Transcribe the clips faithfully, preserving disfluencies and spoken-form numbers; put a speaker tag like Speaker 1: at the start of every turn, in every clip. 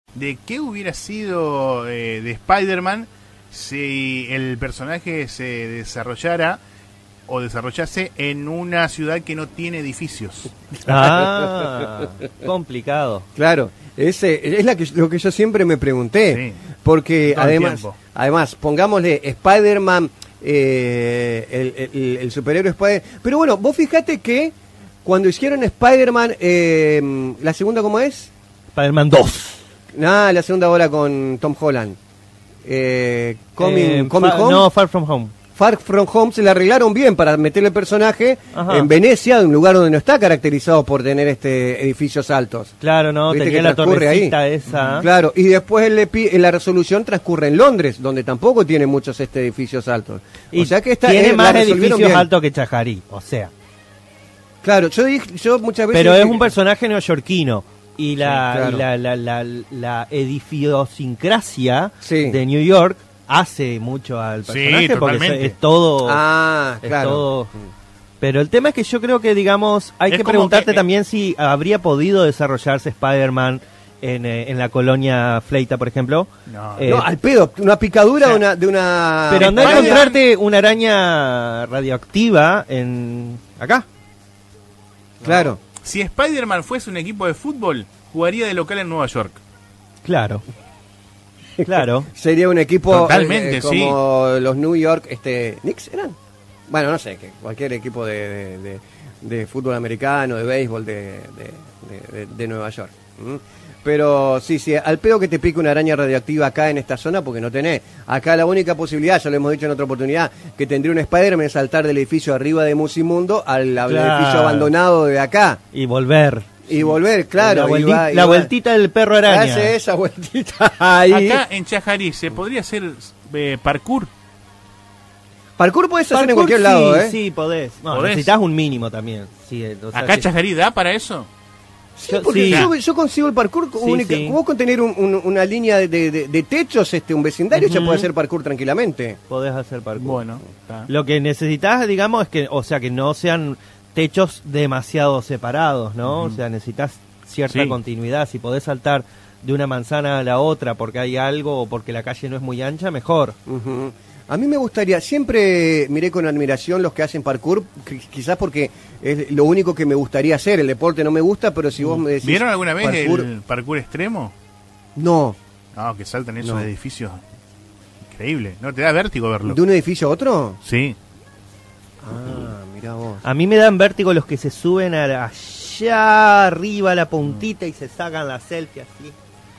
Speaker 1: de qué hubiera sido eh, de Spider-Man si el personaje se desarrollara o desarrollase en una ciudad que no tiene edificios.
Speaker 2: Ah, complicado.
Speaker 3: Claro, ese es la que, lo que yo siempre me pregunté. Sí, porque además, además, pongámosle Spider-Man, eh, el, el, el superhéroe Spider. Pero bueno, vos fijate que cuando hicieron Spider-Man, eh, la segunda, ¿cómo es?
Speaker 2: Spider-Man dos.
Speaker 3: Nah, la segunda ahora con Tom Holland. Eh, coming,
Speaker 2: eh,
Speaker 3: coming
Speaker 2: far,
Speaker 3: Home.
Speaker 2: No, Far From Home.
Speaker 3: Far From Home se la arreglaron bien para meterle el personaje. Ajá. En Venecia, un lugar donde no está caracterizado por tener este edificios altos.
Speaker 2: Claro, no, tenía la torrecita ahí. Esa.
Speaker 3: Claro, y después el epi, la resolución transcurre en Londres, donde tampoco tiene muchos este edificios altos.
Speaker 2: Y
Speaker 3: o sea que está,
Speaker 2: tiene
Speaker 3: eh,
Speaker 2: más edificios altos que Chajarí, o sea.
Speaker 3: Claro, yo dije, yo muchas veces...
Speaker 2: Pero es
Speaker 3: que...
Speaker 2: un personaje neoyorquino. Y la,
Speaker 3: sí, claro.
Speaker 2: la, la, la, la edifiosincrasia
Speaker 3: sí.
Speaker 2: de New York hace mucho al personaje,
Speaker 1: sí,
Speaker 2: porque es, es todo...
Speaker 3: Ah,
Speaker 2: es
Speaker 3: claro.
Speaker 2: todo, pero el tema es que yo creo que, digamos, hay es que preguntarte que, también si habría podido desarrollarse Spider-Man en, eh, en la colonia Fleita, por ejemplo.
Speaker 3: No, eh, no al pedo, una picadura o sea, de, una, de una...
Speaker 2: Pero no encontrarte una araña radioactiva en acá.
Speaker 3: Claro.
Speaker 1: No. Si Spider-Man fuese un equipo de fútbol, jugaría de local en Nueva York.
Speaker 2: Claro. Claro.
Speaker 3: Sería un equipo
Speaker 1: totalmente,
Speaker 3: eh, como
Speaker 1: sí.
Speaker 3: los New York este Knicks eran. Bueno, no sé, que cualquier equipo de, de, de, de fútbol americano, de béisbol de, de, de, de Nueva York. ¿Mm? Pero sí, sí, al pedo que te pique una araña radioactiva acá en esta zona, porque no tenés. Acá la única posibilidad, ya lo hemos dicho en otra oportunidad, que tendría un Spider-Man es saltar del edificio arriba de Musimundo al, al claro. edificio abandonado de acá.
Speaker 2: Y volver.
Speaker 3: Y volver, claro.
Speaker 2: La, vuelti
Speaker 3: y va, y
Speaker 2: la
Speaker 3: va.
Speaker 2: vueltita del perro araña.
Speaker 3: Hace esa vueltita ahí.
Speaker 1: Acá en Chajarí, ¿se podría hacer eh, parkour?
Speaker 3: Parkour podés hacer
Speaker 2: parkour,
Speaker 3: en cualquier
Speaker 2: sí,
Speaker 3: lado, ¿eh?
Speaker 2: Sí, podés. No,
Speaker 1: ¿Podés?
Speaker 2: Necesitas un mínimo también. Sí, o sea,
Speaker 1: ¿Acá
Speaker 2: sí.
Speaker 1: Chajarí da para eso?
Speaker 3: Sí, porque sí. Yo, yo consigo el parkour sí, única, sí. Vos con tener un, un, una línea de, de, de techos, este, un vecindario, uh-huh. ya podés hacer parkour tranquilamente.
Speaker 2: Podés hacer parkour.
Speaker 1: Bueno. Está.
Speaker 2: Lo que necesitas, digamos, es que, o sea, que no sean techos demasiado separados, ¿no? Uh-huh. O sea, necesitas cierta sí. continuidad. Si podés saltar de una manzana a la otra porque hay algo o porque la calle no es muy ancha, mejor.
Speaker 3: Uh-huh. A mí me gustaría, siempre miré con admiración los que hacen parkour, quizás porque es lo único que me gustaría hacer. El deporte no me gusta, pero si vos me decís...
Speaker 1: ¿Vieron alguna vez
Speaker 3: parkour...
Speaker 1: el parkour extremo?
Speaker 3: No.
Speaker 1: No, que saltan esos
Speaker 3: no.
Speaker 1: edificios. Increíble. ¿No te da vértigo verlo?
Speaker 3: ¿De un edificio a otro?
Speaker 1: Sí.
Speaker 3: Ah, mirá vos.
Speaker 2: A mí me dan vértigo los que se suben a allá arriba a la puntita y se sacan la selfie así.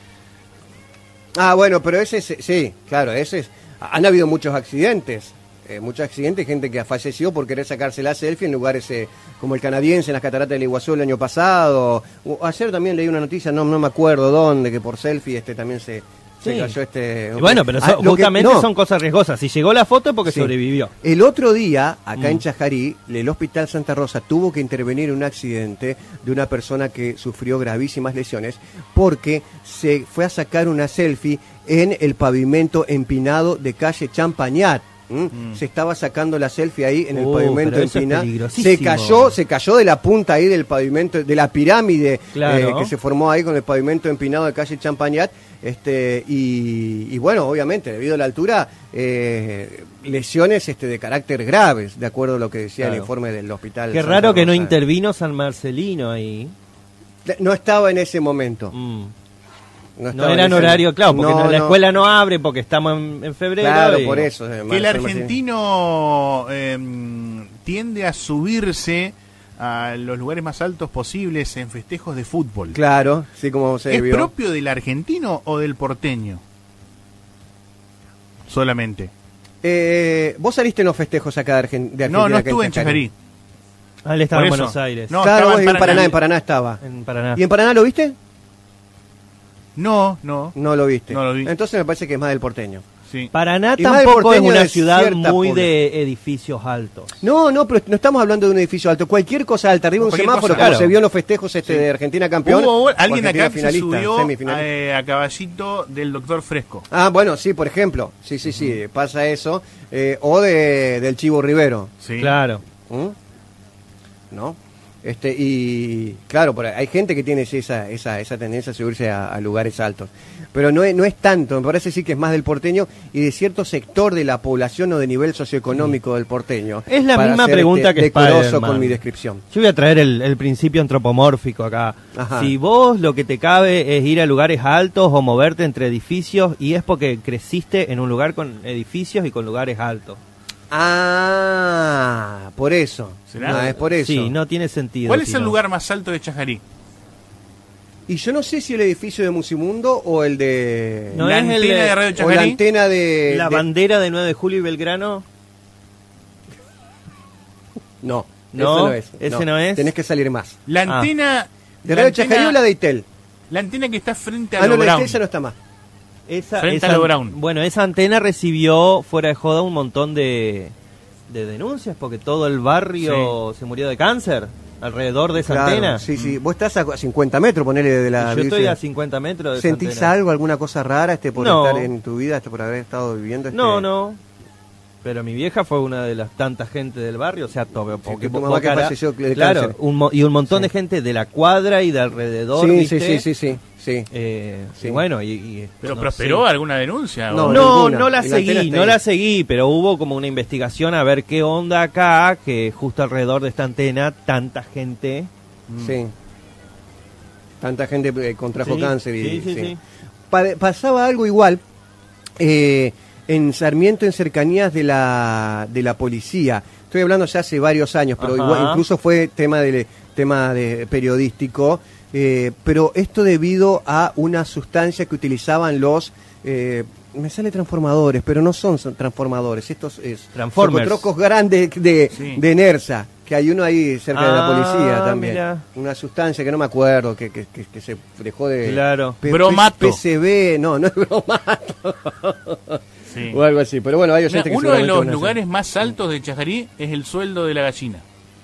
Speaker 3: Ah, bueno, pero ese es... Sí, claro, ese es... Han habido muchos accidentes, eh, muchos accidentes, gente que ha fallecido por querer sacarse la selfie en lugares eh, como el canadiense, en las cataratas del Iguazú el año pasado. O, ayer también leí una noticia, no, no me acuerdo dónde, que por selfie este también se, se sí. cayó este...
Speaker 2: Bueno, pero so, ah, justamente que, no. son cosas riesgosas. Si llegó la foto es porque sí. sobrevivió.
Speaker 3: El otro día, acá mm. en Chajarí, el Hospital Santa Rosa tuvo que intervenir en un accidente de una persona que sufrió gravísimas lesiones porque se fue a sacar una selfie en el pavimento empinado de calle Champañat. ¿Mm? Mm. Se estaba sacando la selfie ahí en el uh, pavimento empinado. Se cayó, se cayó de la punta ahí del pavimento, de la pirámide claro. eh, que se formó ahí con el pavimento empinado de calle Champañat. Este, y, y bueno, obviamente, debido a la altura, eh, lesiones este, de carácter graves, de acuerdo a lo que decía claro. el informe del hospital.
Speaker 2: Qué
Speaker 3: Santa
Speaker 2: raro
Speaker 3: Rosa.
Speaker 2: Que no intervino San Marcelino ahí.
Speaker 3: No estaba en ese momento.
Speaker 2: Mm. No, no era en horario, claro, porque no, no, la no. escuela no abre porque estamos en, en febrero.
Speaker 3: Claro,
Speaker 2: y...
Speaker 3: por eso.
Speaker 1: Que el argentino eh, tiende a subirse a los lugares más altos posibles en festejos de fútbol.
Speaker 3: Claro, sí, como se
Speaker 1: ¿Es
Speaker 3: vio.
Speaker 1: propio del argentino o del porteño? Solamente.
Speaker 3: Eh, ¿Vos saliste en los festejos acá de, Argen de Argentina?
Speaker 1: No, no estuve en Chajarí.
Speaker 2: Ah, él estaba en Buenos Aires.
Speaker 3: No, claro, en Paraná. en Paraná, en Paraná estaba.
Speaker 2: En Paraná.
Speaker 3: ¿Y en Paraná lo viste?
Speaker 1: No, no.
Speaker 3: No lo viste.
Speaker 1: No lo vi.
Speaker 3: Entonces me parece que es más del porteño.
Speaker 1: Sí.
Speaker 2: Paraná tampoco es una ciudad muy pobre. de edificios altos.
Speaker 3: No, no, pero no estamos hablando de un edificio alto. Cualquier cosa alta, arriba de un semáforo, cosa, como claro. se vio en los festejos este sí. de Argentina campeón.
Speaker 1: Hubo alguien
Speaker 3: Argentina
Speaker 1: acá que se subió a, eh, a caballito del Doctor Fresco.
Speaker 3: Ah, bueno, sí, por ejemplo. Sí, sí, sí, uh-huh. pasa eso. Eh, o de del Chivo Rivero.
Speaker 2: Sí. Claro.
Speaker 3: ¿Mm? ¿No? Este, y claro, por ahí, hay gente que tiene esa, esa, esa tendencia a subirse a, a lugares altos. Pero no es, no es tanto, me parece sí que es más del porteño y de cierto sector de la población o de nivel socioeconómico sí. del porteño.
Speaker 2: Es la misma pregunta este, que
Speaker 3: decoroso con mi descripción.
Speaker 2: Yo voy a traer el, el principio antropomórfico acá. Ajá. Si vos lo que te cabe es ir a lugares altos o moverte entre edificios, y es porque creciste en un lugar con edificios y con lugares altos.
Speaker 3: Ah, por eso.
Speaker 1: ¿Será?
Speaker 3: Ah, es por eso.
Speaker 2: Sí, no tiene sentido.
Speaker 1: ¿Cuál es el
Speaker 2: no.
Speaker 1: lugar más alto de Chajarí?
Speaker 3: Y yo no sé si el edificio de Musimundo o el de...
Speaker 2: ¿No
Speaker 1: la
Speaker 2: es
Speaker 1: antena
Speaker 2: el de,
Speaker 1: de Radio Chajarí?
Speaker 3: O la antena de...
Speaker 2: ¿La
Speaker 3: de...
Speaker 2: bandera de nueve de julio y Belgrano?
Speaker 3: No,
Speaker 2: no,
Speaker 3: ese no es.
Speaker 2: Ese
Speaker 3: no.
Speaker 2: no es.
Speaker 3: Tenés que salir más.
Speaker 1: La antena...
Speaker 3: Ah. ¿De Radio
Speaker 1: antena,
Speaker 3: Chajarí o la de Itel?
Speaker 1: La antena que está frente a
Speaker 3: ah,
Speaker 1: lo
Speaker 3: no, la
Speaker 1: Brown.
Speaker 3: de Itel ya no está más.
Speaker 2: Esa,
Speaker 1: frente
Speaker 2: esa,
Speaker 1: a lo Brown.
Speaker 2: Bueno, esa antena recibió, fuera de joda, un montón de, de denuncias, porque todo el barrio sí. se murió de cáncer alrededor de esa
Speaker 3: claro,
Speaker 2: antena.
Speaker 3: Sí, sí. Vos estás a cincuenta metros, ponele, de la...
Speaker 2: Y yo estoy a cincuenta metros de esa
Speaker 3: ¿Sentís
Speaker 2: antena.
Speaker 3: algo, alguna cosa rara este por
Speaker 2: no.
Speaker 3: estar en tu vida, este por haber estado viviendo? Este...
Speaker 2: No, no. Pero mi vieja fue una de las tantas gente del barrio, o sea, todo, porque
Speaker 3: sí, tu mamá que falleció de
Speaker 2: claro,
Speaker 3: cáncer.
Speaker 2: Un, y un montón
Speaker 3: sí.
Speaker 2: de gente de la cuadra y de alrededor,
Speaker 3: sí,
Speaker 2: ¿viste?
Speaker 3: sí, sí, sí, sí, sí.
Speaker 2: Eh,
Speaker 3: sí.
Speaker 2: Y bueno, y, y
Speaker 1: ¿Pero
Speaker 2: no
Speaker 1: prosperó
Speaker 2: sé.
Speaker 1: alguna denuncia?
Speaker 3: No,
Speaker 1: ¿o?
Speaker 2: No,
Speaker 3: ninguna.
Speaker 2: no la
Speaker 3: Y
Speaker 2: seguí,
Speaker 3: la
Speaker 2: no
Speaker 3: ahí.
Speaker 2: la seguí, pero hubo como una investigación a ver qué onda acá, que justo alrededor de esta antena tanta gente...
Speaker 3: Sí. Tanta gente eh, contrajo
Speaker 2: sí,
Speaker 3: cáncer y...
Speaker 2: Sí, sí,
Speaker 3: sí.
Speaker 2: sí.
Speaker 3: Pa pasaba algo igual... Eh, en Sarmiento, en cercanías de la de la policía. Estoy hablando ya hace varios años, pero igual, incluso fue tema de tema de periodístico. Eh, pero esto debido a una sustancia que utilizaban los eh, me sale transformadores, pero no son, son transformadores. Estos es trocos grandes de, sí. de Nersa, que hay uno ahí cerca ah, de la policía también. Mira. Una sustancia que no me acuerdo, que, que, que, que se dejó de...
Speaker 2: Claro.
Speaker 3: P
Speaker 1: bromato.
Speaker 3: P C B, no, no es bromato. Sí. O algo así, pero bueno, hay gente que
Speaker 1: uno de los lugares más altos de Chajarí es el sueldo de la gallina.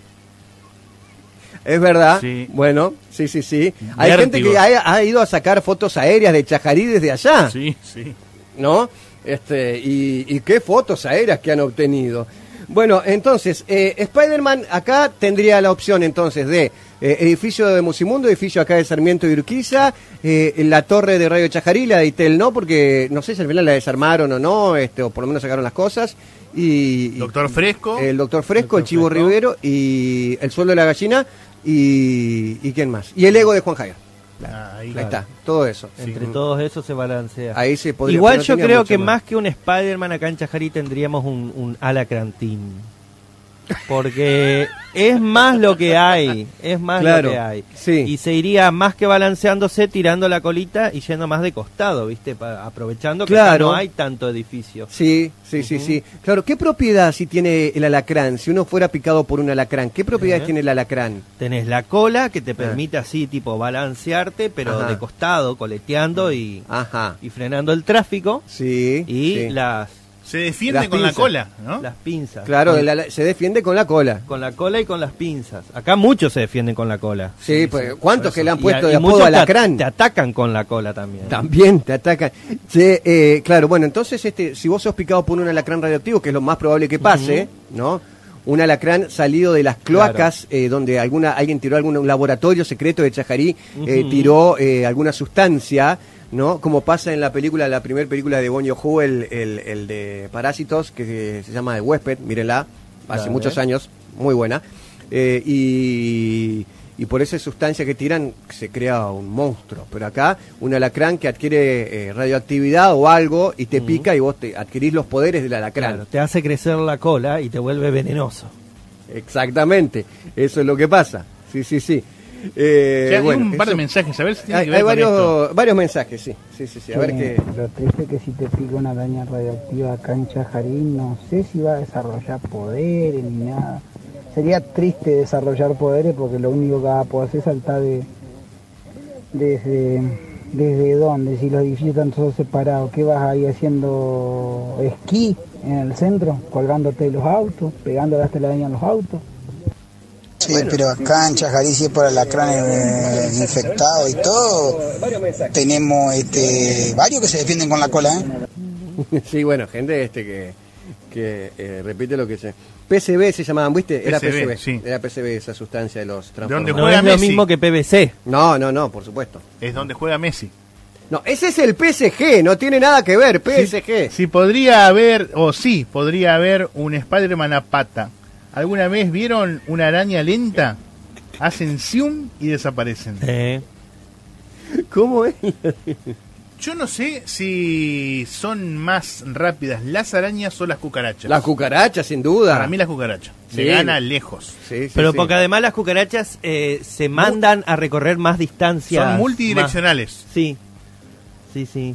Speaker 3: Es verdad,
Speaker 1: sí.
Speaker 3: Bueno, sí, sí, sí.
Speaker 1: Vértigo.
Speaker 3: Hay gente que ha, ha ido a sacar fotos aéreas de Chajarí desde allá.
Speaker 1: Sí, sí.
Speaker 3: ¿No? Este, y, y qué fotos aéreas que han obtenido. Bueno, entonces, eh, Spider-Man acá tendría la opción entonces de eh, edificio de Musimundo, edificio acá de Sarmiento y Urquiza, eh, la torre de Radio Chajarí, la de Itel no, porque no sé si al final la desarmaron o no, este, o por lo menos sacaron las cosas. Y,
Speaker 1: Doctor Fresco.
Speaker 3: El Doctor Fresco,
Speaker 1: Doctor
Speaker 3: el Chivo
Speaker 1: Fresco.
Speaker 3: Rivero y el sueldo de la gallina y, y ¿quién más? Y el ego de Juan Javier.
Speaker 1: Ah, ahí,
Speaker 3: ahí
Speaker 1: claro.
Speaker 3: está, todo eso.
Speaker 2: Entre
Speaker 3: sí.
Speaker 2: todos esos se balancea.
Speaker 3: Ahí se podría,
Speaker 2: igual
Speaker 3: no
Speaker 2: yo creo que
Speaker 3: más.
Speaker 2: más que un Spider-Man acá en Chajarí tendríamos un, un Alacrantín. Porque es más lo que hay, es más
Speaker 3: claro,
Speaker 2: lo que hay.
Speaker 3: Sí.
Speaker 2: Y se iría más que balanceándose, tirando la colita y yendo más de costado, ¿viste? Pa aprovechando que
Speaker 3: claro.
Speaker 2: no hay tanto edificio.
Speaker 3: Sí, sí, uh-huh. sí, sí. Claro, ¿qué propiedad si tiene el alacrán? Si uno fuera picado por un alacrán, ¿qué propiedades uh-huh. tiene el alacrán?
Speaker 2: Tenés la cola que te permite uh-huh. así, tipo, balancearte, pero Ajá. de costado, coleteando y,
Speaker 3: Ajá.
Speaker 2: y frenando el tráfico.
Speaker 3: Sí.
Speaker 2: Y
Speaker 3: sí.
Speaker 2: las...
Speaker 1: Se defiende las con pinzas. La cola, ¿no?
Speaker 2: Las pinzas.
Speaker 3: Claro, con, la, se defiende con la cola.
Speaker 2: Con la cola y con las pinzas. Acá muchos se defienden con la cola.
Speaker 3: Sí, sí pues, ¿cuántos que le han puesto
Speaker 2: y,
Speaker 3: de
Speaker 2: y
Speaker 3: apodo alacrán?
Speaker 2: Te, te atacan con la cola también.
Speaker 3: También te atacan. Sí, eh, claro, bueno, entonces este, si vos sos picado por un alacrán radioactivo, que es lo más probable que pase, uh-huh. ¿no? Un alacrán salido de las cloacas, claro. eh, donde alguna alguien tiró algún un laboratorio secreto de Chajarí, uh-huh. eh, tiró eh, alguna sustancia, ¿no? Como pasa en la película, la primera película de Bong Joon-ho, el, el, el de Parásitos, que se llama El Huésped, mírenla, hace claro, muchos ¿eh? años, muy buena. Eh, y, y por esa sustancia que tiran se crea un monstruo. Pero acá, un alacrán que adquiere eh, radioactividad o algo y te uh-huh. pica y vos te adquirís los poderes del alacrán.
Speaker 2: Claro, te hace crecer la cola y te vuelve venenoso.
Speaker 3: Exactamente, eso es lo que pasa. Sí, sí, sí. Eh,
Speaker 1: hay
Speaker 3: bueno,
Speaker 1: un par
Speaker 3: eso,
Speaker 1: de mensajes, a ver si tiene
Speaker 3: hay,
Speaker 1: que ver
Speaker 3: hay varios,
Speaker 1: con esto.
Speaker 3: varios mensajes, sí, sí, sí, sí. A
Speaker 4: sí,
Speaker 3: ver qué.
Speaker 4: Lo triste es que si te pica una araña radioactiva acá en Chajarí, no sé si va a desarrollar poderes ni nada. Sería triste desarrollar poderes porque lo único que va a poder hacer es saltar de desde desde dónde, si los edificios están todos separados, ¿qué vas ahí haciendo esquí en el centro, colgándote de los autos, pegándole hasta la araña en los autos?
Speaker 5: Sí, bueno, pero acá en Chajarí, si es por alacrán eh, infectado y todo, tenemos este, varios que se defienden con la cola, ¿eh?
Speaker 3: Sí, bueno, gente este que, que eh, repite lo que se... P C B se llamaban, ¿viste? Era
Speaker 1: P C B,
Speaker 3: P C B,
Speaker 1: sí.
Speaker 3: Era P C B esa sustancia de los
Speaker 1: ¿Dónde
Speaker 3: transformadores.
Speaker 2: No
Speaker 1: juega
Speaker 2: es lo
Speaker 1: Messi?
Speaker 2: mismo que P V C.
Speaker 3: No, no, no, por supuesto.
Speaker 1: Es donde juega Messi.
Speaker 3: No, ese es el P S G, no tiene nada que ver, P S G.
Speaker 1: Si, si podría haber, o sí, podría haber un Spider-Man a pata. ¿Alguna vez vieron una araña lenta? Hacen zoom y desaparecen.
Speaker 2: Eh,
Speaker 3: ¿Cómo es?
Speaker 1: Yo no sé si son más rápidas las arañas o las cucarachas.
Speaker 3: Las cucarachas, sin duda.
Speaker 1: Para mí las cucarachas. Se
Speaker 3: Sí.
Speaker 1: gana lejos.
Speaker 3: Sí, sí,
Speaker 2: pero
Speaker 3: sí.
Speaker 2: porque además las cucarachas eh, se mandan a recorrer más distancias.
Speaker 1: Son multidireccionales.
Speaker 2: más- Sí, sí, sí.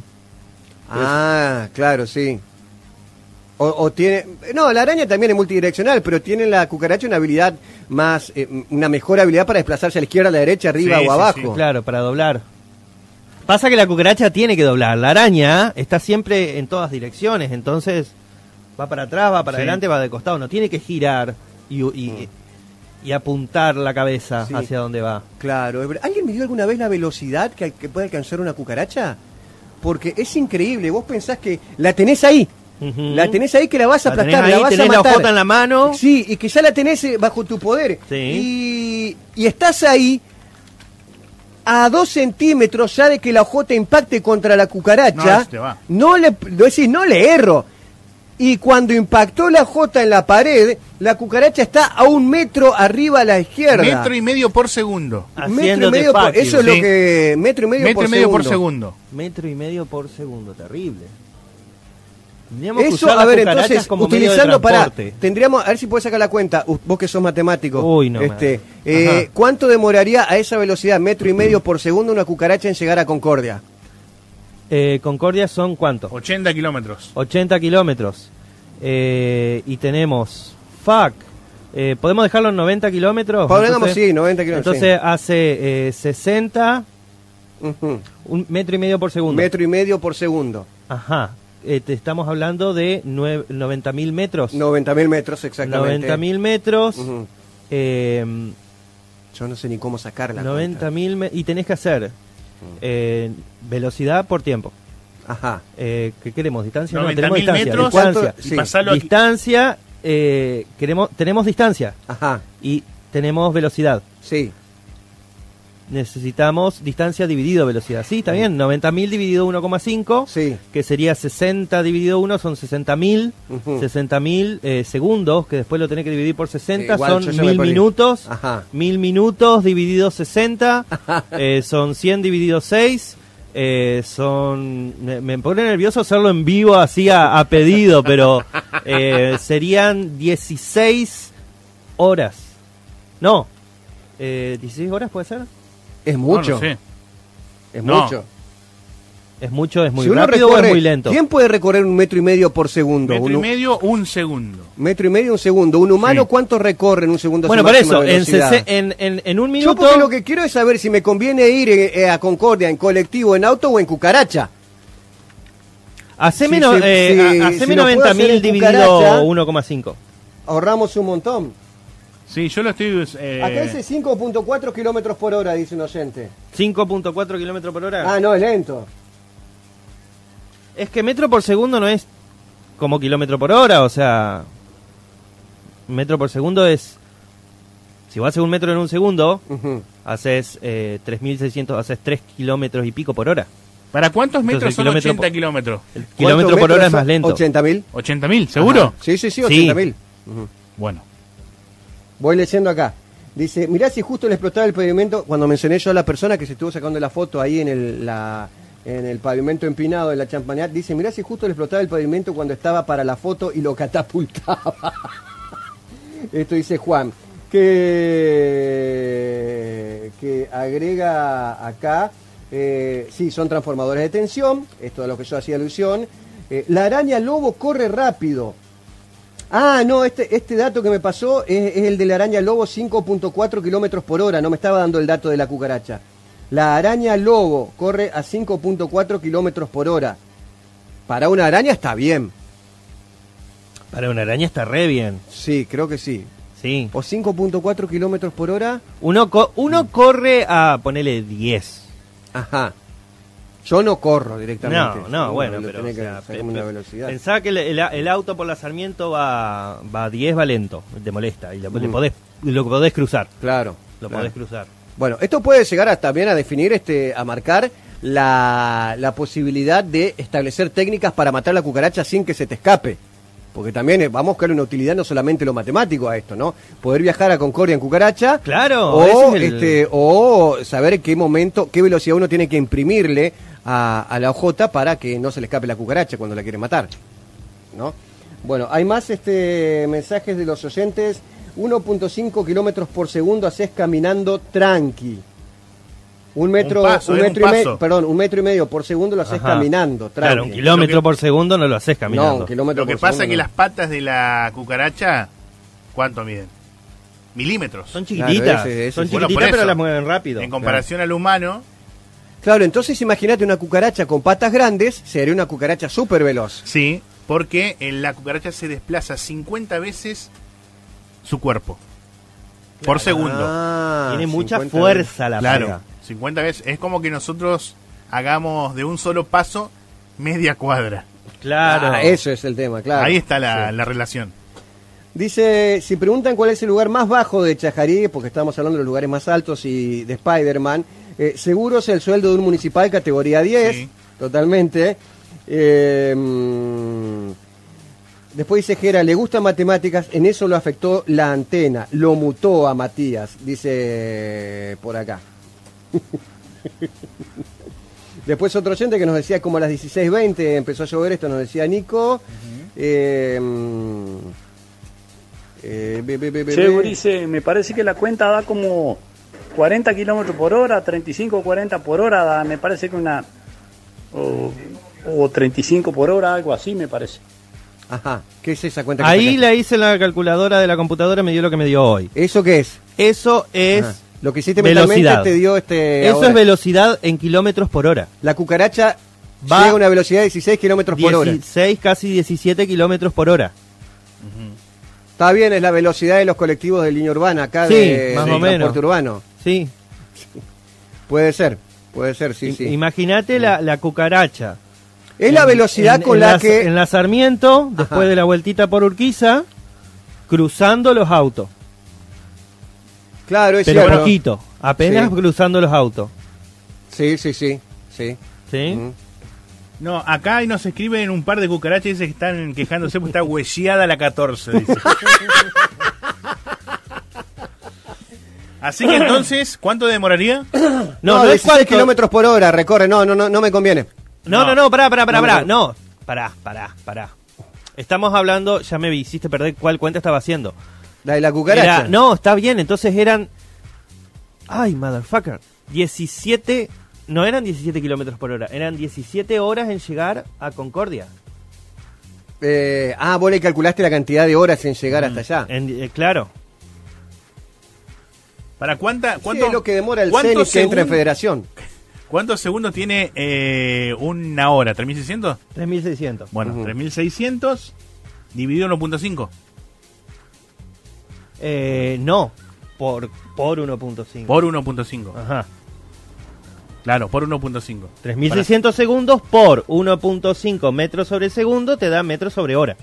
Speaker 3: Ah, claro, sí. O, o tiene... No, la araña también es multidireccional, pero tiene la cucaracha una habilidad más... eh, una mejor habilidad para desplazarse a la izquierda, a la derecha, arriba
Speaker 1: Sí,
Speaker 3: o
Speaker 1: sí,
Speaker 3: abajo.
Speaker 1: sí.
Speaker 2: Claro, para doblar. Pasa que la cucaracha tiene que doblar. La araña está siempre en todas direcciones, entonces va para atrás, va para
Speaker 1: Sí.
Speaker 2: adelante, va de costado. No tiene que girar y, y, y apuntar la cabeza
Speaker 3: Sí.
Speaker 2: hacia donde va.
Speaker 3: Claro. es verdad. ¿Alguien me dio alguna vez la velocidad que, que puede alcanzar una cucaracha? Porque es increíble. Vos pensás que la tenés ahí.
Speaker 2: Ujú.
Speaker 3: La tenés ahí que la vas a
Speaker 2: La tenés
Speaker 3: aplastar,
Speaker 2: ahí,
Speaker 3: la vas a
Speaker 2: tenés la
Speaker 3: matar.
Speaker 2: hojota en la mano.
Speaker 3: Sí, y que ya la tenés eh, bajo tu poder.
Speaker 2: Sí.
Speaker 3: Y, y estás ahí a dos centímetros ya de que la hojota impacte contra la cucaracha.
Speaker 1: No, se te va.
Speaker 3: No le, lo decís, no le erro. Y cuando impactó la jota en la pared, la cucaracha está a un metro arriba a la izquierda.
Speaker 1: Metro y medio por segundo.
Speaker 3: Metro y
Speaker 2: Haciéndote
Speaker 3: medio por-
Speaker 2: fuck
Speaker 3: eso
Speaker 2: you.
Speaker 3: es lo
Speaker 1: Sí.
Speaker 3: que... Metro y medio,
Speaker 1: Metro
Speaker 3: por,
Speaker 1: y medio
Speaker 3: segundo.
Speaker 1: por segundo.
Speaker 2: Metro y medio por segundo, terrible. Tendríamos que
Speaker 3: Eso,
Speaker 2: usar
Speaker 3: a
Speaker 2: las
Speaker 3: ver,
Speaker 2: cucarachas
Speaker 3: entonces,
Speaker 2: como medio de
Speaker 3: utilizando para...
Speaker 2: transporte.
Speaker 3: Tendríamos, a ver si puedes sacar la cuenta, u- vos que sos matemático.
Speaker 2: Uy, no,
Speaker 3: Este,
Speaker 2: madre.
Speaker 3: eh,
Speaker 1: Ajá.
Speaker 3: ¿Cuánto demoraría a esa velocidad, metro y medio por segundo, una cucaracha en llegar a Concordia?
Speaker 2: Eh, Concordia son ¿cuántos?
Speaker 1: ochenta kilómetros.
Speaker 2: ochenta kilómetros. Eh, y tenemos F A C. Eh, ¿Podemos dejarlo en noventa kilómetros?
Speaker 3: Pongamos,
Speaker 2: Entonces-
Speaker 3: sí, noventa kilómetros.
Speaker 2: Entonces hace eh, sesenta,
Speaker 3: sí. Ujú.
Speaker 2: un metro y medio por segundo.
Speaker 3: Metro y medio por segundo.
Speaker 2: Ajá. Eh, te estamos hablando de nueve- noventa mil metros.
Speaker 3: noventa mil metros exactamente.
Speaker 2: noventa mil metros.
Speaker 3: Ujú.
Speaker 2: eh,
Speaker 3: Yo no sé ni cómo sacar la
Speaker 2: noventa mil me- y tenés que hacer eh, velocidad por tiempo.
Speaker 3: cuenta. Ajá.
Speaker 2: Eh, ¿Qué queremos? ¿Distancia? No,
Speaker 1: noventa
Speaker 2: tenemos
Speaker 1: mil
Speaker 2: distancia.
Speaker 1: metros
Speaker 2: distancia.
Speaker 3: ¿Cuánto? Sí.
Speaker 1: y pasarlo aquí.
Speaker 2: Distancia, eh, queremos, tenemos distancia
Speaker 3: Ajá.
Speaker 2: y tenemos velocidad.
Speaker 3: Sí.
Speaker 2: Necesitamos distancia dividido velocidad. Sí, está bien. noventa mil dividido uno coma cinco,
Speaker 3: Sí.
Speaker 2: que sería sesenta dividido uno, son sesenta mil.
Speaker 3: Ujú.
Speaker 2: sesenta mil eh, segundos, que después lo tenés que dividir por sesenta,
Speaker 3: Sí, igual yo
Speaker 2: son
Speaker 3: ya me
Speaker 2: mil
Speaker 3: perdí.
Speaker 2: minutos.
Speaker 3: Ajá.
Speaker 2: mil minutos dividido sesenta, eh, son cien dividido seis. Eh, son me, me pone nervioso hacerlo en vivo así a, a pedido, pero eh, serían dieciséis horas. No, eh, dieciséis horas puede ser.
Speaker 3: Es mucho.
Speaker 1: No, no sé.
Speaker 3: Es
Speaker 1: No.
Speaker 3: mucho.
Speaker 2: Es mucho, es muy
Speaker 3: Si uno
Speaker 2: rápido o
Speaker 3: recorre-
Speaker 2: es muy lento.
Speaker 3: ¿Quién puede recorrer un metro y medio por segundo?
Speaker 1: Metro y
Speaker 3: Un-
Speaker 1: medio, un segundo.
Speaker 3: Metro y medio, un segundo. ¿Un humano
Speaker 1: Sí.
Speaker 3: cuánto recorre en un segundo? a su
Speaker 2: Bueno, por
Speaker 3: máxima
Speaker 2: eso, en,
Speaker 3: velocidad?
Speaker 2: sese- en, en, en un
Speaker 3: Yo
Speaker 2: minuto.
Speaker 3: porque lo que quiero es saber si me conviene ir eh, eh, a Concordia en colectivo, en auto o en cucaracha.
Speaker 2: Haceme,
Speaker 3: si
Speaker 2: no-
Speaker 3: se-
Speaker 2: eh,
Speaker 3: si-
Speaker 2: a-
Speaker 3: si
Speaker 2: haceme
Speaker 3: lo puedo
Speaker 2: noventa
Speaker 3: hacer
Speaker 2: mil
Speaker 3: en
Speaker 2: dividido
Speaker 3: cucaracha.
Speaker 2: uno coma cinco.
Speaker 3: Ahorramos un montón.
Speaker 1: Sí, yo lo estoy... eh,
Speaker 3: Acá dice cinco punto cuatro kilómetros por hora, dice un oyente.
Speaker 2: cinco punto cuatro kilómetros por hora.
Speaker 3: Ah, no, es lento.
Speaker 2: Es que metro por segundo no es como kilómetro por hora, o sea, metro por segundo es, si vas a hacer un metro en un segundo,
Speaker 3: Ujú.
Speaker 2: haces eh, tres mil seiscientos, haces tres kilómetros y pico por hora.
Speaker 1: ¿Para cuántos
Speaker 2: Entonces,
Speaker 1: metros
Speaker 2: el
Speaker 1: son
Speaker 2: kilómetro
Speaker 1: ochenta
Speaker 2: por-
Speaker 1: kilómetros?
Speaker 2: El kilómetro por
Speaker 3: ¿Cuántos
Speaker 2: hora es
Speaker 3: metros
Speaker 2: más lento.
Speaker 3: son? ¿ochenta mil?
Speaker 1: ¿ochenta mil? ¿Seguro?
Speaker 3: Ajá. Sí, sí, sí, ochenta mil. Ujú.
Speaker 1: Bueno.
Speaker 3: Voy leyendo acá. Dice, mirá si justo le explotaba el pavimento, cuando mencioné yo a la persona que se estuvo sacando la foto ahí en el, la, en el pavimento empinado de la Champagnat, dice, mirá si justo le explotaba el pavimento cuando estaba para la foto y lo catapultaba. Esto dice Juan, que, que agrega acá, eh, sí, son transformadores de tensión, esto es a lo que yo hacía alusión. Eh, la araña lobo corre rápido. Ah, no, este, este dato que me pasó es, es el de la araña lobo, cinco punto cuatro kilómetros por hora. No me estaba dando el dato de la cucaracha. La araña lobo corre a cinco punto cuatro kilómetros por hora. Para una araña está bien.
Speaker 2: Para una araña está re bien,
Speaker 3: Sí, creo que sí.
Speaker 2: sí.
Speaker 3: O cinco punto cuatro kilómetros por hora.
Speaker 2: Uno, co- uno corre a, ponele diez.
Speaker 3: Ajá. Yo no corro directamente.
Speaker 2: No, no,
Speaker 3: Uno
Speaker 2: bueno,
Speaker 3: lo
Speaker 2: pero
Speaker 3: tiene
Speaker 2: o
Speaker 3: que
Speaker 2: sea,
Speaker 3: sacar
Speaker 2: pe-
Speaker 3: una
Speaker 2: pe-
Speaker 3: velocidad.
Speaker 2: pensá que el, el, el auto por la Sarmiento va, va a diez, va lento, te molesta, y lo, le
Speaker 3: Mm.
Speaker 2: podés, lo podés cruzar,
Speaker 3: Claro.
Speaker 2: lo
Speaker 3: claro.
Speaker 2: podés cruzar.
Speaker 3: Bueno, esto puede llegar a, también a definir, este, a marcar la, la posibilidad de establecer técnicas para matar la cucaracha sin que se te escape. Porque también eh, vamos a buscar una utilidad no solamente lo matemático a esto, ¿no? Poder viajar a Concordia en cucaracha.
Speaker 2: Claro,
Speaker 3: O,
Speaker 2: ese es el-
Speaker 3: este, o saber qué momento, qué velocidad uno tiene que imprimirle a, a la hojota para que no se le escape la cucaracha cuando la quiere matar, ¿no? Bueno, hay más este mensajes de los oyentes. uno punto cinco kilómetros por segundo haces caminando tranqui. Un metro,
Speaker 1: Un paso,
Speaker 3: un
Speaker 1: es
Speaker 3: metro
Speaker 1: un
Speaker 3: y medio,
Speaker 1: paso.
Speaker 3: perdón, un metro y medio por segundo lo haces
Speaker 2: Ajá.
Speaker 3: caminando tranqui.
Speaker 2: Claro, un kilómetro
Speaker 1: Lo que-
Speaker 2: por segundo no lo haces
Speaker 3: No,
Speaker 2: caminando.
Speaker 3: un kilómetro
Speaker 1: Lo que
Speaker 3: por
Speaker 1: pasa es
Speaker 3: segundo
Speaker 1: que
Speaker 3: no.
Speaker 1: las patas de la cucaracha, ¿cuánto miden? Milímetros.
Speaker 2: Son chiquititas,
Speaker 3: Claro, ese- ese
Speaker 2: son
Speaker 3: sí.
Speaker 1: Bueno,
Speaker 2: chiquititas
Speaker 1: por
Speaker 2: pero
Speaker 1: eso.
Speaker 2: las mueven rápido.
Speaker 1: En comparación al humano,
Speaker 3: Claro, entonces imagínate una cucaracha con patas grandes, sería una cucaracha súper veloz.
Speaker 1: sí, porque en la cucaracha se desplaza cincuenta veces su cuerpo por segundo.
Speaker 3: Ah,
Speaker 2: Tiene mucha
Speaker 3: cincuenta
Speaker 2: fuerza la
Speaker 1: Claro,
Speaker 2: pata.
Speaker 1: cincuenta veces. Es como que nosotros hagamos de un solo paso media cuadra.
Speaker 2: Claro.
Speaker 3: Ah, eso es el tema, claro.
Speaker 1: Ahí está la,
Speaker 3: Sí.
Speaker 1: la relación.
Speaker 3: Dice, si preguntan cuál es el lugar más bajo de Chajarí, porque estamos hablando de los lugares más altos y de Spider-Man, eh, seguro es el sueldo de un municipal categoría diez,
Speaker 1: Sí.
Speaker 3: totalmente. Eh, mm, después dice Gera, le gustan matemáticas, en eso lo afectó la antena, lo mutó a Matías, dice por acá. Después otro oyente que nos decía como a las dieciséis veinte empezó a llover, esto nos decía Nico. Eh, mm, eh, be- be- be- be-
Speaker 6: Che,
Speaker 3: be-
Speaker 6: Gurice, me parece que la cuenta da como cuarenta kilómetros por hora, treinta y cinco, cuarenta por hora, da, me parece que una... O, o treinta y cinco por hora, algo así me parece.
Speaker 3: Ajá, ¿qué es esa cuenta que
Speaker 2: Ahí
Speaker 3: sacaste?
Speaker 2: la hice en la calculadora de la computadora, me dio lo que me dio hoy.
Speaker 3: ¿Eso qué es?
Speaker 2: Eso es
Speaker 3: Ajá. Lo que hiciste mentalmente
Speaker 2: velocidad.
Speaker 3: te dio este...
Speaker 2: Eso
Speaker 3: ahora.
Speaker 2: es velocidad en kilómetros por hora.
Speaker 3: La cucaracha
Speaker 2: Va
Speaker 3: llega a una velocidad de dieciséis kilómetros por hora.
Speaker 2: dieciséis, casi diecisiete kilómetros por hora.
Speaker 3: Está bien, es la velocidad de los colectivos de línea urbana acá
Speaker 2: Sí,
Speaker 3: de,
Speaker 2: más
Speaker 3: de
Speaker 2: o menos.
Speaker 3: transporte urbano.
Speaker 2: Sí.
Speaker 3: Puede ser, puede ser, sí,
Speaker 2: I-
Speaker 3: sí.
Speaker 2: Imagínate la, la cucaracha.
Speaker 3: Es la
Speaker 2: En-
Speaker 3: velocidad
Speaker 2: en-
Speaker 3: con
Speaker 2: en
Speaker 3: la
Speaker 2: la,
Speaker 3: que...
Speaker 2: En la Sarmiento, después
Speaker 3: Ajá.
Speaker 2: de la vueltita por Urquiza, cruzando los autos.
Speaker 3: Claro, es
Speaker 2: Pero
Speaker 3: cierto.
Speaker 2: poquito, apenas
Speaker 3: Sí.
Speaker 2: cruzando los autos.
Speaker 3: Sí, sí, sí, sí.
Speaker 2: ¿Sí?
Speaker 3: Mm.
Speaker 1: No, acá ahí nos escriben un par de cucarachas y dice que están quejándose porque está huelleada la catorce, dice. Así que entonces, ¿cuánto demoraría?
Speaker 2: No,
Speaker 3: No,
Speaker 2: no, es
Speaker 3: dieciséis
Speaker 2: cuánto-
Speaker 3: kilómetros por hora recorre, no, no, no, no me conviene.
Speaker 2: No, no,
Speaker 1: No.
Speaker 2: no, pará, pará, pará,
Speaker 3: No,
Speaker 2: pará.
Speaker 3: no.
Speaker 2: No, pará, pará, pará. Estamos hablando, ya me hiciste perder cuál cuenta estaba haciendo.
Speaker 3: La de la cucaracha.
Speaker 2: Era- no, está bien, entonces eran... Ay, motherfucker. diecisiete... No eran diecisiete kilómetros por hora, eran diecisiete horas en llegar a Concordia.
Speaker 3: Eh, ah, vos le calculaste la cantidad de horas en llegar hasta allá.
Speaker 2: En- eh, claro.
Speaker 1: ¿Para cuánta?
Speaker 3: Sí,
Speaker 1: ¿Cuánto,
Speaker 3: es lo que demora el
Speaker 1: cuántos
Speaker 3: CENIC que entra en
Speaker 1: segun-
Speaker 3: federación.
Speaker 1: ¿Cuántos segundos tiene eh, una hora? ¿tres mil seiscientos?
Speaker 2: tres mil seiscientos.
Speaker 1: Bueno,
Speaker 3: Ujú.
Speaker 1: tres mil seiscientos dividido en uno punto cinco.
Speaker 2: Eh, no, por, por uno punto cinco.
Speaker 1: Por uno punto cinco.
Speaker 2: Ajá.
Speaker 1: Claro, por uno punto cinco.
Speaker 2: tres mil seiscientos segundos por uno punto cinco metros sobre segundo te da metros sobre hora.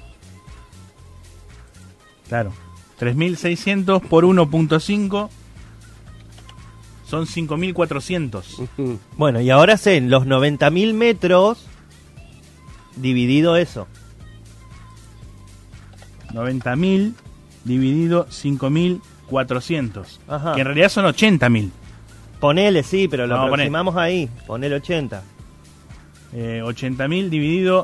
Speaker 1: Claro. tres mil seiscientos por uno punto cinco son cinco mil cuatrocientos.
Speaker 3: Mm.
Speaker 2: Bueno, y ahora sé, en los noventa mil metros, dividido eso.
Speaker 1: noventa mil dividido cinco mil cuatrocientos.
Speaker 2: Ajá.
Speaker 1: Que en realidad son ochenta mil.
Speaker 2: Ponele, sí, pero lo
Speaker 1: Vamos a poner.
Speaker 2: aproximamos ahí. Ponele ochenta.
Speaker 1: Eh, ochenta mil dividido...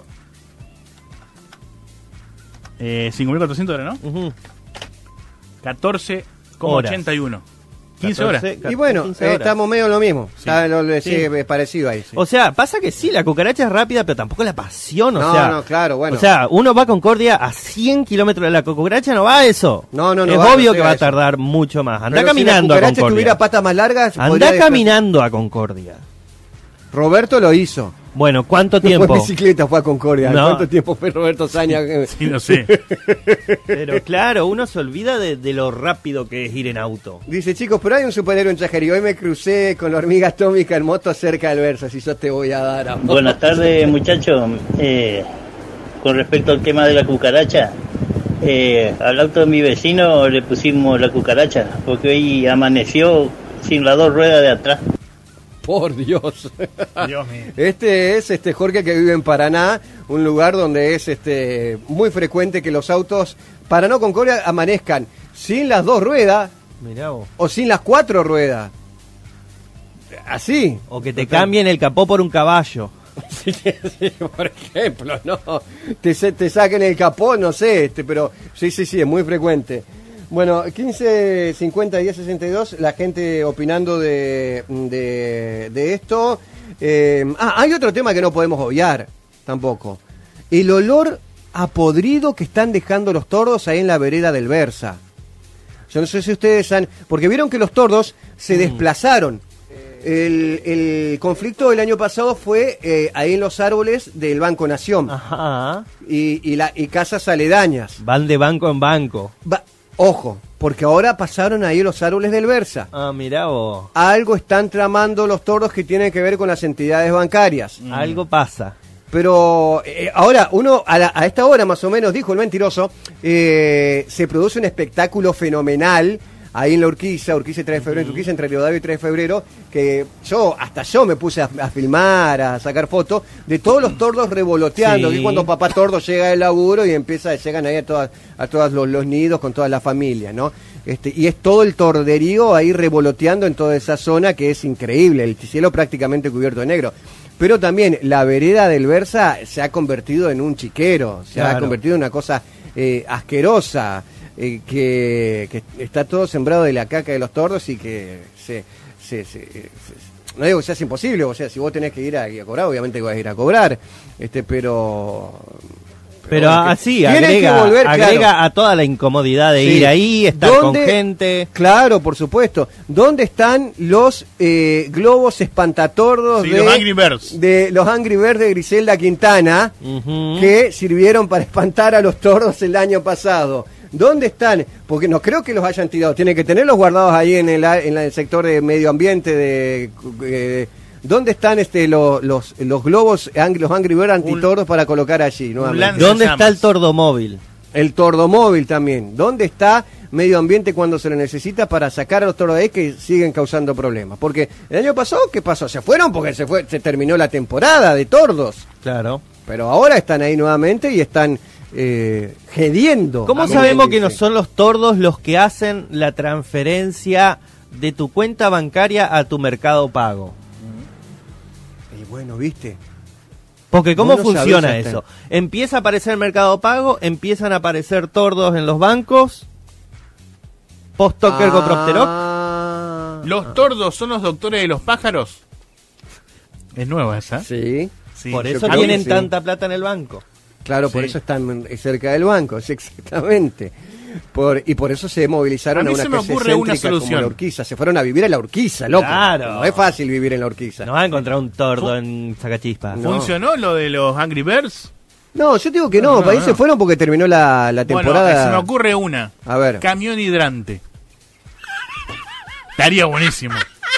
Speaker 1: Eh, cinco mil cuatrocientos era, ¿no?
Speaker 2: Ujú.
Speaker 1: catorce coma
Speaker 2: Horas.
Speaker 1: ochenta y uno. quince horas.
Speaker 2: catorce,
Speaker 3: Y bueno,
Speaker 2: quince
Speaker 3: eh,
Speaker 2: horas.
Speaker 3: estamos medio en lo mismo.
Speaker 1: Sí.
Speaker 3: Está lo, lo-
Speaker 2: Sí.
Speaker 3: sí, es parecido ahí. sí.
Speaker 2: O sea, pasa que sí, la cucaracha es rápida, pero tampoco la pasión, o
Speaker 3: no,
Speaker 2: sea...
Speaker 3: no, claro, bueno.
Speaker 2: O sea, uno va a Concordia a cien kilómetros, la cucaracha no va a eso.
Speaker 3: No, no, no
Speaker 2: Es
Speaker 3: va,
Speaker 2: obvio
Speaker 3: no
Speaker 2: que
Speaker 3: llega
Speaker 2: va
Speaker 3: a
Speaker 2: a
Speaker 3: eso.
Speaker 2: tardar mucho más. Anda
Speaker 3: Pero
Speaker 2: caminando
Speaker 3: si
Speaker 2: a
Speaker 3: la cucaracha
Speaker 2: Concordia.
Speaker 3: tuviera patas más largas, podría
Speaker 2: Anda
Speaker 3: desplazar-
Speaker 2: caminando a Concordia.
Speaker 3: Roberto lo hizo.
Speaker 2: Bueno, ¿cuánto
Speaker 3: No
Speaker 2: tiempo?
Speaker 3: fue en bicicleta, fue a Concordia.
Speaker 2: No.
Speaker 3: ¿Cuánto tiempo fue Roberto Saña?
Speaker 1: Sí, no sé.
Speaker 2: Pero claro, uno se olvida de, de lo rápido que es ir en auto.
Speaker 3: Dice, chicos, pero hay un superhéroe en Chajarí. Hoy me crucé con la hormiga atómica en moto cerca del Versa. Si yo te voy a dar a vos.
Speaker 7: Buenas tardes, muchachos. Eh, con respecto al tema de la cucaracha, eh, al auto de mi vecino le pusimos la cucaracha, porque hoy amaneció sin las dos ruedas de atrás.
Speaker 3: Por Dios.
Speaker 1: Dios mío.
Speaker 3: Este es este Jorge, que vive en Paraná, un lugar donde es este muy frecuente que los autos Paraná Concordia amanezcan sin las dos ruedas
Speaker 2: Mirá vos.
Speaker 3: o sin las cuatro ruedas. Así.
Speaker 2: O que te cambien el capó por un caballo.
Speaker 3: Sí, sí, por ejemplo, no. Te, te saquen el capó, no sé, este, pero sí, sí, sí, es muy frecuente. Bueno, quince cincuenta diez sesenta y dos, la gente opinando de, de, de esto. Eh, ah, hay otro tema que no podemos obviar tampoco. El olor a podrido que están dejando los tordos ahí en la vereda del Versa. Yo no sé si ustedes han... Porque vieron que los tordos se mm. desplazaron. El, el conflicto del año pasado fue eh, ahí en los árboles del Banco Nación.
Speaker 2: Ajá.
Speaker 3: Y, y, la, y casas aledañas.
Speaker 2: Van de banco en banco.
Speaker 3: Va, ojo, porque ahora pasaron ahí los árboles del Versa.
Speaker 2: Ah, mirá vos.
Speaker 3: Algo están tramando los tordos que tienen que ver con las entidades bancarias.
Speaker 2: Mm. Algo pasa.
Speaker 3: Pero eh, ahora, uno a, la, a esta hora más o menos, dijo el mentiroso, eh, se produce un espectáculo fenomenal ahí en la Urquiza, Urquiza y tres de febrero, Urquiza entre Rivadavia y tres de febrero, que yo, hasta yo me puse a, a filmar, a sacar fotos, de todos los tordos revoloteando,
Speaker 2: Sí.
Speaker 3: que cuando papá tordo llega del laburo y empieza, llegan ahí a todas, a todos los, los nidos con toda la familia, ¿no? Este, y es todo el torderío ahí revoloteando en toda esa zona, que es increíble, el cielo prácticamente cubierto de negro. Pero también la vereda del Versa se ha convertido en un chiquero, se
Speaker 2: Claro.
Speaker 3: ha convertido en una cosa eh, asquerosa. Eh, que, que está todo sembrado de la caca de los tordos y que se, se, se, se no digo que sea imposible, o sea, si vos tenés que ir a, a cobrar, obviamente vas a ir a cobrar, este, pero
Speaker 2: Pero
Speaker 3: bueno,
Speaker 2: así,
Speaker 3: tienen
Speaker 2: agrega,
Speaker 3: que volver,
Speaker 2: agrega
Speaker 3: claro.
Speaker 2: a toda la incomodidad de
Speaker 3: Sí.
Speaker 2: ir ahí, estar
Speaker 3: ¿Dónde-
Speaker 2: con gente.
Speaker 3: Claro, por supuesto. ¿Dónde están los eh, globos espantatordos
Speaker 1: Sí,
Speaker 3: de
Speaker 1: los Angry Birds.
Speaker 3: de los Angry Birds de Griselda Quintana,
Speaker 2: Ujú.
Speaker 3: que sirvieron para espantar a los tordos el año pasado? ¿Dónde están? Porque no creo que los hayan tirado. Tienen que tenerlos guardados ahí en el, en el sector de medio ambiente. De, eh, ¿Dónde están este los, los, los globos, ang- los Angry Birds antitordos para colocar allí? nuevamente?
Speaker 1: lanza-
Speaker 2: ¿Dónde
Speaker 1: llamas.
Speaker 2: está el tordomóvil?
Speaker 3: El tordomóvil también. ¿Dónde está medio ambiente cuando se lo necesita para sacar a los tordos de ahí que siguen causando problemas? Porque el año pasado, ¿qué pasó? Se fueron porque se fue, se terminó la temporada de tordos.
Speaker 2: Claro.
Speaker 3: Pero ahora están ahí nuevamente y están eh, gediendo.
Speaker 2: ¿Cómo
Speaker 3: A mí
Speaker 2: sabemos
Speaker 3: me
Speaker 2: que no
Speaker 3: dicen.
Speaker 2: son los tordos los que hacen la transferencia de tu cuenta bancaria a tu Mercado Pago?
Speaker 3: Y bueno, ¿viste?
Speaker 2: Porque ¿cómo
Speaker 3: Vos no
Speaker 2: funciona
Speaker 3: sabés hasta-
Speaker 2: eso? Empieza a aparecer Mercado Pago, empiezan a aparecer tordos en los bancos, post-toker Copropterok.
Speaker 3: Ah,
Speaker 1: ¿Los tordos son los doctores de los pájaros? Es nueva esa.
Speaker 3: Sí,
Speaker 1: Sí,
Speaker 2: Por
Speaker 1: yo
Speaker 2: eso
Speaker 3: creo que
Speaker 2: tienen
Speaker 3: sí.
Speaker 2: tanta plata en el banco.
Speaker 3: claro, por
Speaker 1: Sí.
Speaker 3: eso están cerca del banco, sí, exactamente. Por, y por eso se movilizaron
Speaker 1: A
Speaker 3: a,
Speaker 1: mí
Speaker 3: una
Speaker 1: se me
Speaker 3: calle
Speaker 1: ocurre una
Speaker 3: céntrica como
Speaker 1: solución.
Speaker 3: la Urquiza. Se fueron a vivir a la Urquiza, loco.
Speaker 2: Claro.
Speaker 3: No es fácil vivir en la Urquiza.
Speaker 2: No vas a encontrar un tordo en Sacachispa.
Speaker 3: No.
Speaker 1: ¿Funcionó lo de los Angry Birds?
Speaker 3: No, yo digo que no,
Speaker 1: No, no,
Speaker 3: ahí
Speaker 1: no.
Speaker 3: se fueron porque terminó la, la temporada.
Speaker 1: Bueno, eh, se me ocurre una.
Speaker 3: A ver.
Speaker 1: Camión hidrante. Estaría buenísimo.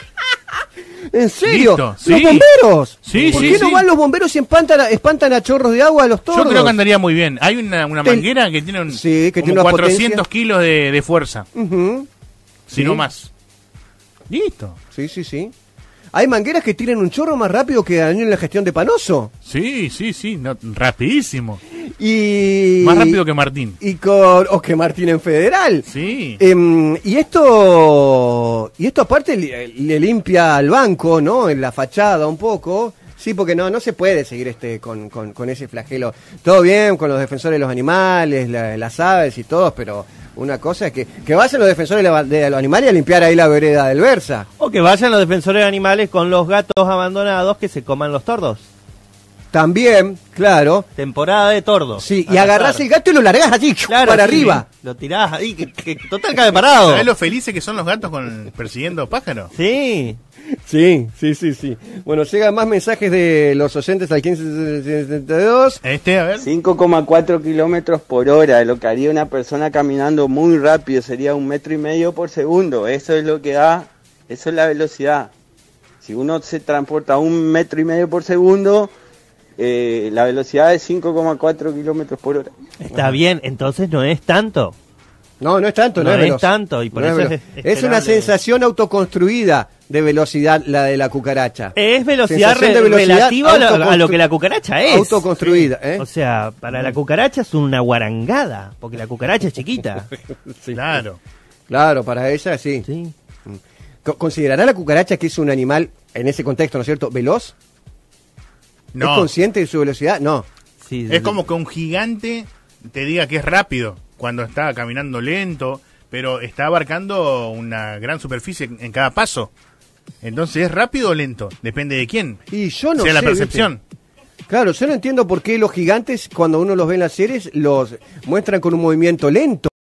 Speaker 3: ¿En serio?
Speaker 1: Listo,
Speaker 3: ¿Los
Speaker 1: sí.
Speaker 3: bomberos?
Speaker 1: Sí,
Speaker 3: ¿Por
Speaker 1: sí,
Speaker 3: qué no
Speaker 1: sí.
Speaker 3: van los bomberos y espantan a, espantan a chorros de agua a los tordos?
Speaker 1: Yo creo que andaría muy bien. Hay una, una
Speaker 3: Ten-
Speaker 1: manguera que tiene, un,
Speaker 3: Sí, que
Speaker 1: como
Speaker 3: tiene una
Speaker 1: cuatrocientos
Speaker 3: potencia.
Speaker 1: kilos de, de fuerza,
Speaker 3: Ujú.
Speaker 1: si
Speaker 3: Sí.
Speaker 1: no más. Listo.
Speaker 3: Sí, sí, sí. Hay mangueras que tiran un chorro más rápido que en la gestión de Panoso.
Speaker 1: Sí, sí, sí, no, rapidísimo.
Speaker 3: Y...
Speaker 1: Más rápido que Martín.
Speaker 3: Y con... O que Martín en Federal.
Speaker 1: Sí.
Speaker 3: Em, y esto y esto aparte le, le limpia al banco, ¿no? En la fachada un poco. Sí, porque no no se puede seguir este con, con, con ese flagelo. Todo bien con los defensores de los animales, la- las aves y todos, pero una cosa es que, que vayan los defensores de, la- de los animales a limpiar ahí la vereda del Versa.
Speaker 2: O que vayan los defensores de animales con los gatos abandonados que se coman los tordos.
Speaker 3: También, claro.
Speaker 2: Temporada de tordo.
Speaker 3: Sí, y agarrás el gato y lo largás así,
Speaker 2: claro,
Speaker 3: para
Speaker 2: sí,
Speaker 3: arriba.
Speaker 2: Lo tirás ahí, que, que total cae parado.
Speaker 1: ¿Sabés lo felices que son los gatos con persiguiendo pájaros?
Speaker 2: Sí.
Speaker 3: Sí, sí, sí, sí. Bueno, llegan más mensajes de los oyentes al quince setenta y dos.
Speaker 1: Este, a ver.
Speaker 8: cinco coma cuatro kilómetros por hora, lo que haría una persona caminando muy rápido, sería un metro y medio por segundo. Eso es lo que da, eso es la velocidad. Si uno se transporta a un metro y medio por segundo, eh, la velocidad es cinco coma cuatro kilómetros por hora.
Speaker 2: Está bien, entonces no es tanto.
Speaker 3: No, no es tanto, no,
Speaker 2: no
Speaker 3: es,
Speaker 2: es
Speaker 3: veloz.
Speaker 2: tanto, y por
Speaker 3: No
Speaker 2: eso
Speaker 3: es,
Speaker 2: es,
Speaker 3: es, es una sensación autoconstruida de velocidad la de la cucaracha.
Speaker 2: Es velocidad, re,
Speaker 3: de velocidad
Speaker 2: relativa a lo, a lo que la cucaracha es.
Speaker 3: Autoconstruida, ¿eh?
Speaker 2: O sea, para la cucaracha es una guarangada, porque la cucaracha es chiquita.
Speaker 3: Sí.
Speaker 1: Claro.
Speaker 3: Claro, para ella sí.
Speaker 2: Sí.
Speaker 3: ¿Considerará la cucaracha que es un animal, en ese contexto, ¿no es cierto, veloz?
Speaker 1: No.
Speaker 3: ¿Es consciente de su velocidad? No.
Speaker 2: Sí,
Speaker 1: Es como que un gigante te diga que es rápido cuando está caminando lento, pero está abarcando una gran superficie en cada paso. Entonces, ¿es rápido o lento? Depende de quién.
Speaker 3: Y yo no
Speaker 1: sea
Speaker 3: sé,
Speaker 1: la percepción.
Speaker 3: ¿viste? Claro, yo no entiendo por qué los gigantes, cuando uno los ve en las series, los muestran con un movimiento lento.